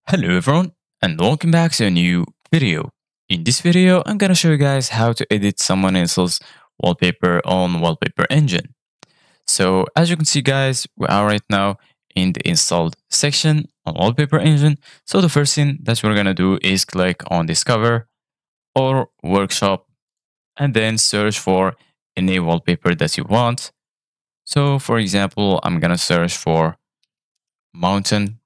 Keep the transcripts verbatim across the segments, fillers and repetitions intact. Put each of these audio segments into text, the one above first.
Hello everyone and welcome back to a new video. In this video, I'm gonna show you guys how to edit someone else's wallpaper on Wallpaper Engine. So as you can see guys, we are right now in the installed section on Wallpaper Engine. So the first thing that we're gonna do is click on Discover or Workshop and then search for any wallpaper that you want. So for example, I'm gonna search for mountain.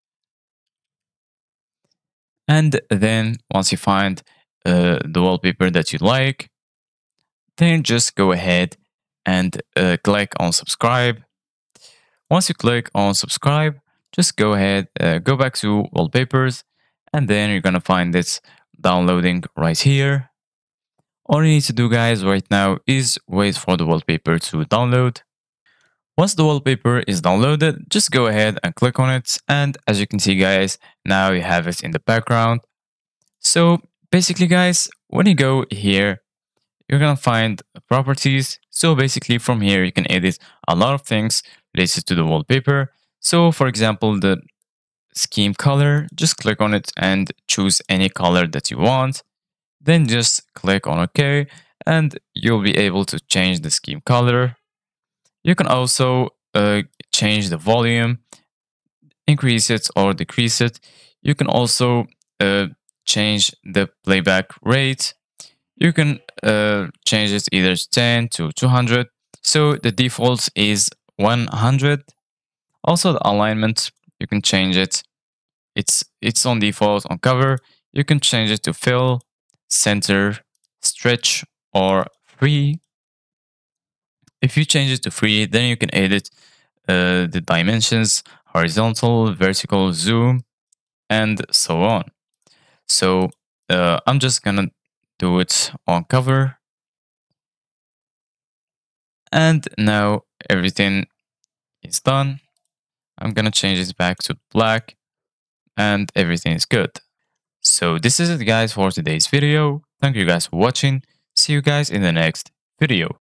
And then once you find uh, the wallpaper that you like, then just go ahead and uh, click on subscribe. Once you click on subscribe, just go ahead, uh, go back to wallpapers, and then you're gonna find this downloading right here. All you need to do guys right now is wait for the wallpaper to download. Once the wallpaper is downloaded, just go ahead and click on it. And as you can see guys, now you have it in the background. So basically guys, when you go here, you're gonna find properties. So basically from here, you can edit a lot of things related to the wallpaper. So for example, the scheme color, just click on it and choose any color that you want. Then just click on OK and you'll be able to change the scheme color. You can also uh, change the volume, increase it or decrease it. You can also uh, change the playback rate. You can uh, change it either ten to two hundred. So the default is one hundred. Also the alignment, you can change it. It's, it's on default on cover. You can change it to fill, center, stretch, or free. If you change it to free, then you can edit uh, the dimensions, horizontal, vertical, zoom, and so on. So uh, I'm just gonna do it on cover. And now everything is done. I'm gonna change it back to black and everything is good. So this is it guys for today's video. Thank you guys for watching. See you guys in the next video.